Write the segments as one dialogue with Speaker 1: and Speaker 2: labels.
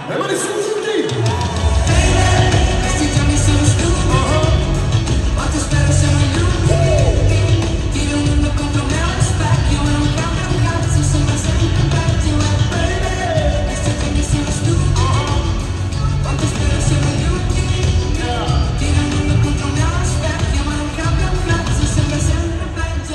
Speaker 1: Le mani su tutti!
Speaker 2: Questi giorni sono stupidi, quanto spero siano inutili. Tiro un mondo contro me allo specchio e non cambia un cazzo, sembra sempre peggio. Questi giorni sono stupidi, quanto spero siano inutili. Tiro un mondo contro me allo specchio ma non cambia un cazzo, sembra sempre peggio.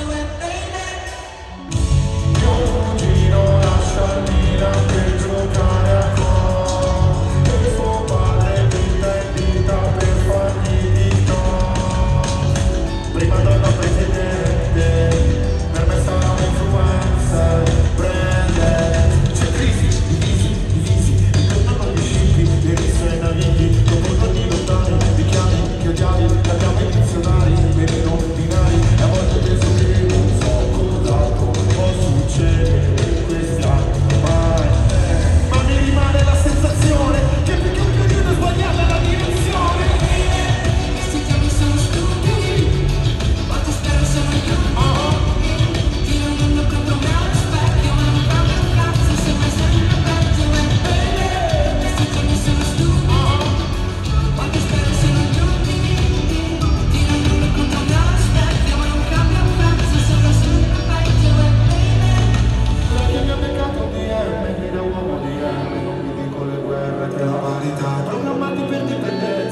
Speaker 1: Io giro lascia il Milan per giocare a gol e suo padre vita e vita per fargli di no. Prima donna presidente, per me sarà un influencer, brand. C'è crisi, divisi, ritornano gli scippi, le risse e navigli, dopo giorni lontani, richiami che odiavi, abbiamo i dizionari, per i non binari, e a volte penso che non so cosa può succedere in questi anni ormai, ma mi rimane la sensazione che più che un periodo è sbagliata la direzione.
Speaker 2: Questi giorni sono stupidi, quanto spero siano inutili. Tiro un mondo contro me allo specchio ma non cambia un cazzo, sembra sempre peggio. Questi giorni sono stupidi, quanto spero siano inutili. Tiro un mondo contro me allo specchio ma non cambia un cazzo, sembra sempre peggio.
Speaker 1: La che mi ha beccato DM, mi da uomo di M, non mi dico le guerre che è la vanità, programmati per dipendere.